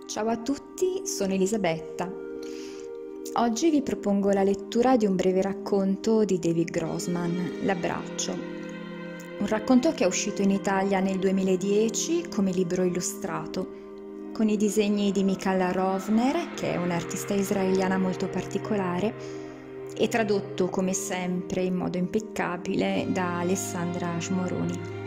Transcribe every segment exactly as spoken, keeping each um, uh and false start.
Ciao a tutti, sono Elisabetta. Oggi vi propongo la lettura di un breve racconto di David Grossman, L'abbraccio. Un racconto che è uscito in Italia nel duemiladieci come libro illustrato, con i disegni di Michal Rovner, che è un'artista israeliana molto particolare, e tradotto come sempre in modo impeccabile da Alessandra Smoroni.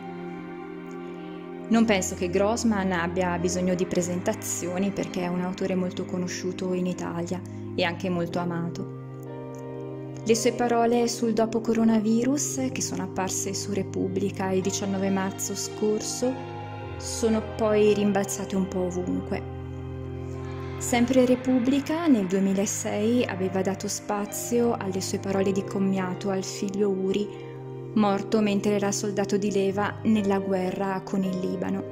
Non penso che Grossman abbia bisogno di presentazioni perché è un autore molto conosciuto in Italia e anche molto amato. Le sue parole sul dopo coronavirus, che sono apparse su Repubblica il diciannove marzo scorso, sono poi rimbalzate un po' ovunque. Sempre Repubblica nel duemilasei aveva dato spazio alle sue parole di commiato al figlio Uri, morto mentre era soldato di leva nella guerra con il Libano.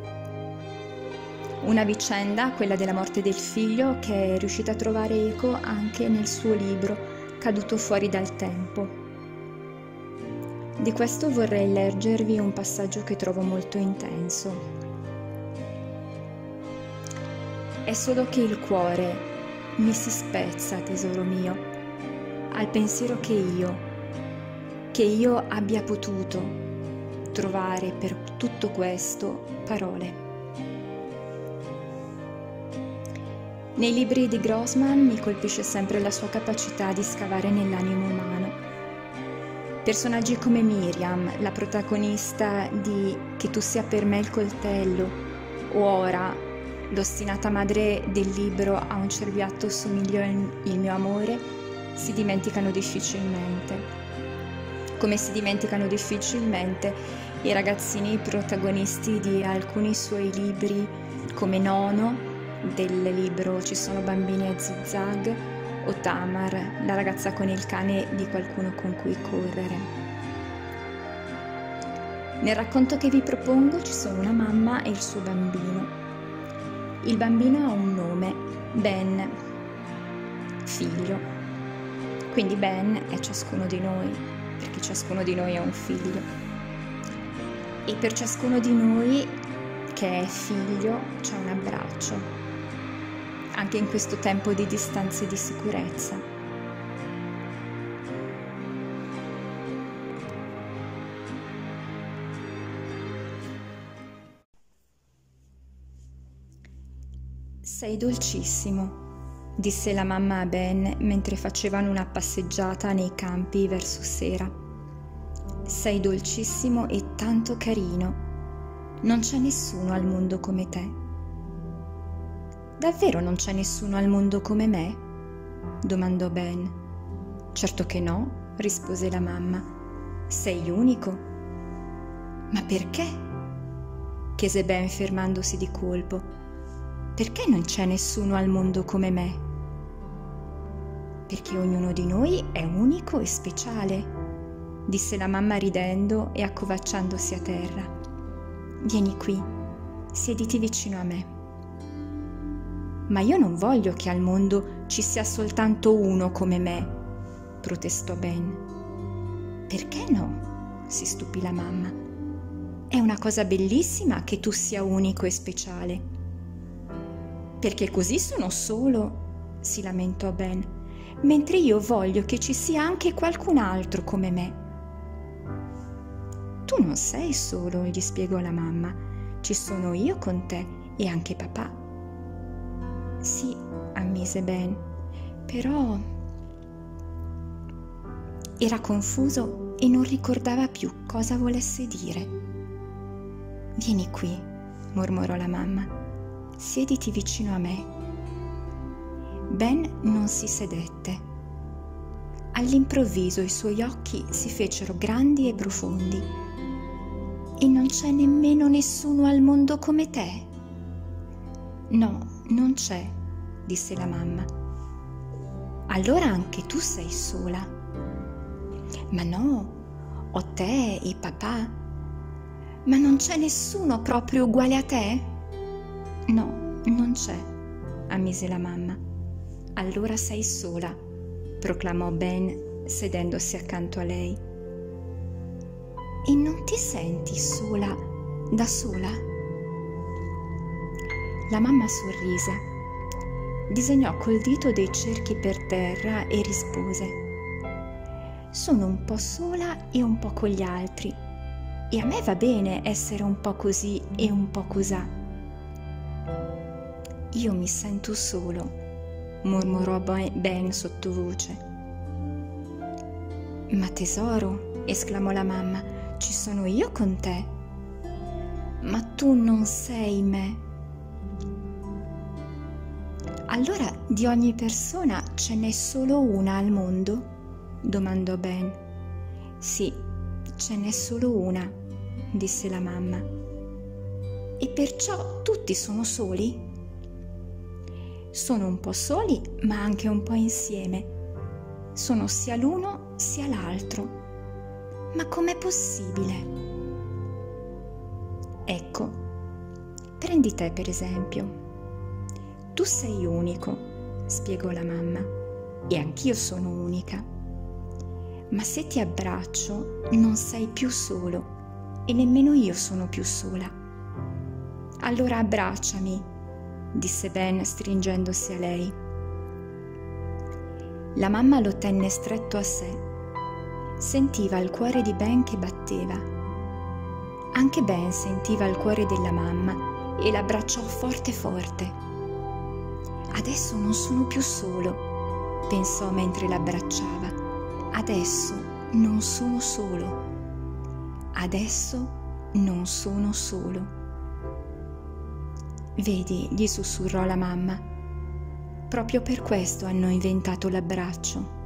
Una vicenda, quella della morte del figlio, che è riuscita a trovare eco anche nel suo libro Caduto fuori dal tempo. Di questo vorrei leggervi un passaggio che trovo molto intenso. È solo che il cuore mi si spezza, tesoro mio, al pensiero che io che io abbia potuto trovare per tutto questo parole. Nei libri di Grossman mi colpisce sempre la sua capacità di scavare nell'animo umano. Personaggi come Miriam, la protagonista di Che tu sia per me il coltello, o Ora, l'ostinata madre del libro A un cerbiatto somiglio il mio amore, si dimenticano difficilmente. Come si dimenticano difficilmente i ragazzini protagonisti di alcuni suoi libri, come Nono, del libro Ci sono bambini a zigzag, o Tamar, la ragazza con il cane di qualcuno con cui correre. Nel racconto che vi propongo ci sono una mamma e il suo bambino. Il bambino ha un nome, Ben, figlio. Quindi Ben è ciascuno di noi, perché ciascuno di noi ha un figlio. E per ciascuno di noi che è figlio c'è un abbraccio, anche in questo tempo di distanza e di sicurezza. Sei dolcissimo, disse la mamma a Ben mentre facevano una passeggiata nei campi verso sera. Sei dolcissimo e tanto carino. Non c'è nessuno al mondo come te. Davvero non c'è nessuno al mondo come me? Domandò Ben. Certo che no, rispose la mamma. Sei unico. Ma perché? Chiese Ben fermandosi di colpo. Perché non c'è nessuno al mondo come me? Perché ognuno di noi è unico e speciale, disse la mamma ridendo e accovacciandosi a terra. Vieni qui, siediti vicino a me. Ma io non voglio che al mondo ci sia soltanto uno come me, protestò Ben. Perché no? Si stupì la mamma. È una cosa bellissima che tu sia unico e speciale. Perché così sono solo, si lamentò Ben. Mentre io voglio che ci sia anche qualcun altro come me. Tu non sei solo, gli spiegò la mamma. Ci sono io con te e anche papà. Sì, ammise Ben, però era confuso e non ricordava più cosa volesse dire. Vieni qui, mormorò la mamma. Siediti vicino a me. Ben non si sedette. All'improvviso i suoi occhi si fecero grandi e profondi. E non c'è nemmeno nessuno al mondo come te? No, non c'è, disse la mamma. Allora anche tu sei sola. Ma no, ho te e papà. Ma non c'è nessuno proprio uguale a te? No, non c'è, ammise la mamma. Allora sei sola, proclamò Ben sedendosi accanto a lei. E non ti senti sola, da sola? La mamma sorrise, disegnò col dito dei cerchi per terra e rispose: sono un po' sola e un po' con gli altri, e a me va bene essere un po' così e un po' cosà. Io mi sento solo, mormorò Ben sottovoce. Ma tesoro, esclamò la mamma, ci sono io con te. Ma tu non sei me. Allora di ogni persona ce n'è solo una al mondo? Domandò Ben. Sì, ce n'è solo una, disse la mamma. E perciò tutti sono soli? Sono un po' soli, ma anche un po' insieme. Sono sia l'uno sia l'altro. Ma com'è possibile? Ecco, prendi te per esempio. Tu sei unico, spiegò la mamma, e anch'io sono unica. Ma se ti abbraccio non sei più solo e nemmeno io sono più sola. Allora abbracciami, disse Ben stringendosi a lei. La mamma lo tenne stretto a sé. Sentiva il cuore di Ben che batteva. Anche Ben sentiva il cuore della mamma e l'abbracciò forte forte. Adesso non sono più solo, pensò mentre l'abbracciava. Adesso non sono solo. Adesso non sono solo. Vedi, gli sussurrò la mamma, proprio per questo hanno inventato l'abbraccio.